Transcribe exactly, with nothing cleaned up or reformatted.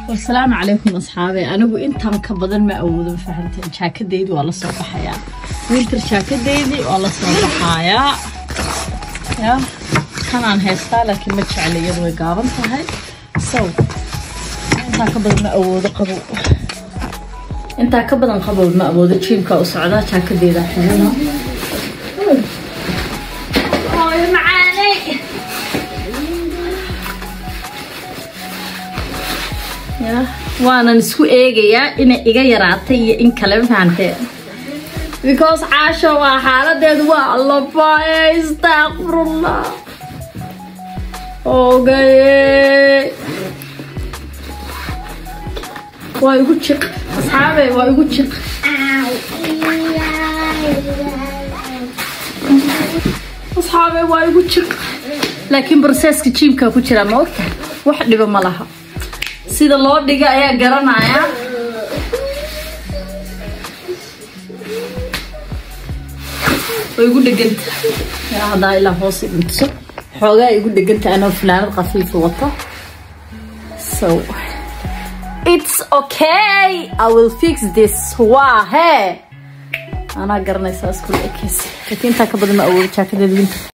والسلام عليكم أصحابي. أنا بو إنتم كبدن ما أود فهمتين شاكد ديدي والله صباح حياة وينتر شاكد ديدي والله صباح حياة يا كان عن هيستا لكن ما تشعلي يدوي قابن فهاي سو إنت كبدن ما أود قبو إنت كبدن قبو ما أود تشيم كأسعدا شاكد ديدا حجونا أوه معاني يا وانا نسكو ايغيا ان ايغا يراتay in kale fahanteen because caasho waa xaaladeedu waa Allah faay astaghfirullah okay waa igu jiq asxaabe waa igu jiq asxaabe waa igu jiq laakiin processka jimka ku jira ma ogta wax dhiba ma laha sida loo dhiga ayaa garanaya way igu dhiganta yaa hada ila hoos inta xoogaa igu dhiganta ana fulaanad qafiif wata so it's okay I will fix this waa he ana garanaysa isku ekeys laakiin ta ka badan ma awood jaakadeed